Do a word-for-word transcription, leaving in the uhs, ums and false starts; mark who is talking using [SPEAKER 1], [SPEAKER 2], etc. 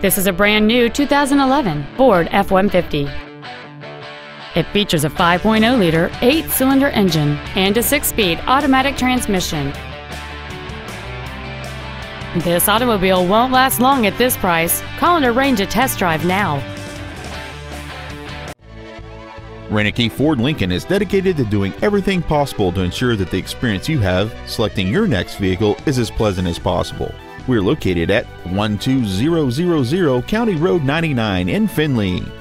[SPEAKER 1] This is a brand new two thousand eleven Ford F one fifty. It features a five point oh liter eight-cylinder engine and a six-speed automatic transmission. This automobile won't last long at this price. Call and arrange a test drive now.
[SPEAKER 2] Reineke Ford Lincoln is dedicated to doing everything possible to ensure that the experience you have selecting your next vehicle is as pleasant as possible. We're located at one two zero zero zero County Road ninety-nine in Findlay.